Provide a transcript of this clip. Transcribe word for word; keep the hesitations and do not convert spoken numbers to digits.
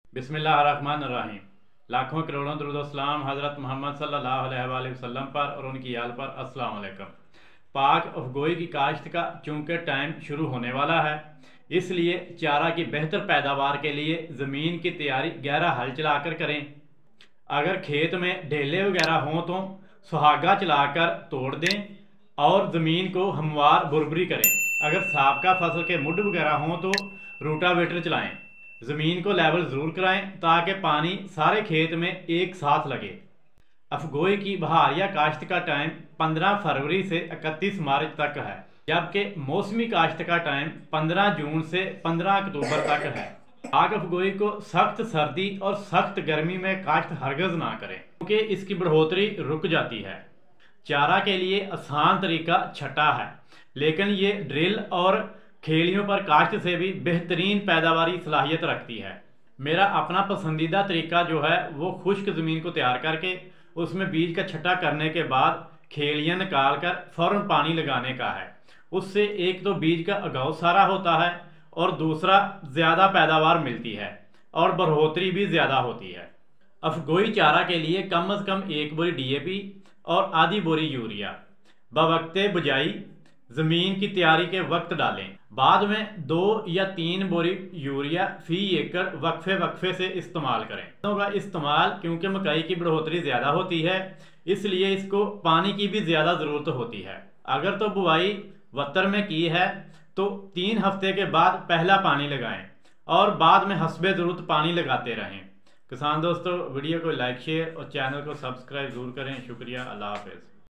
बिस्मिल्लाहिर्रहमानिर्रहीम। लाखों करोड़ों दुरूद सलाम हज़रत मोहम्मद सल्लल्लाहु अलैहि वसल्लम पर और उनकी आल पर। अस्सलाम वालेकुम। पाक अफगोई की काश्त का चूँकि टाइम शुरू होने वाला है, इसलिए चारा की बेहतर पैदावार के लिए ज़मीन की तैयारी गहरा हल चलाकर करें। अगर खेत में ढेले वगैरह हों तो सुहागा चलाकर तोड़ दें और ज़मीन को हमवार बुरबरी करें। अगर साबका फसल के मुड वगैरह हों तो रूटावेटर चलाएं। ज़मीन को लेवल ज़रूर कराएं ताकि पानी सारे खेत में एक साथ लगे। अफगोई की बहारिया काश्त का टाइम पंद्रह फरवरी से इकतीस मार्च तक है, जबकि मौसमी काश्त का टाइम पंद्रह जून से पंद्रह अक्टूबर तक है। पाक अफगोई को सख्त सर्दी और सख्त गर्मी में काश्त हरगज ना करें, क्योंकि इसकी बढ़ोतरी रुक जाती है। चारा के लिए आसान तरीका छटा है, लेकिन ये ड्रिल और खेलियों पर काश्त से भी बेहतरीन पैदावारी सलाहियत रखती है। मेरा अपना पसंदीदा तरीका जो है वो खुश्क ज़मीन को तैयार करके उसमें बीज का छट्टा करने के बाद खेलियाँ निकाल कर फ़ौरन पानी लगाने का है। उससे एक तो बीज का उगाव सारा होता है और दूसरा ज़्यादा पैदावार मिलती है और बढ़ोतरी भी ज़्यादा होती है। अफगोई चारा के लिए कम अज़ कम एक बोरी डी ए पी और आधी बोरी यूरिया बवक्ते बुझाई ज़मीन की तैयारी के वक्त डालें। बाद में दो या तीन बोरी यूरिया फी एकड़ वक्फे वक्फे से इस्तेमाल करें। का इस्तेमाल क्योंकि मकई की बढ़ोतरी ज़्यादा होती है, इसलिए इसको पानी की भी ज़्यादा ज़रूरत होती है। अगर तो बुआई वतर में की है तो तीन हफ्ते के बाद पहला पानी लगाएं और बाद में हस्बे ज़रूरत पानी लगाते रहें। किसान दोस्तों, वीडियो को लाइक शेयर और चैनल को सब्सक्राइब ज़रूर करें। शुक्रिया। अल्लाह हाफ़िज़।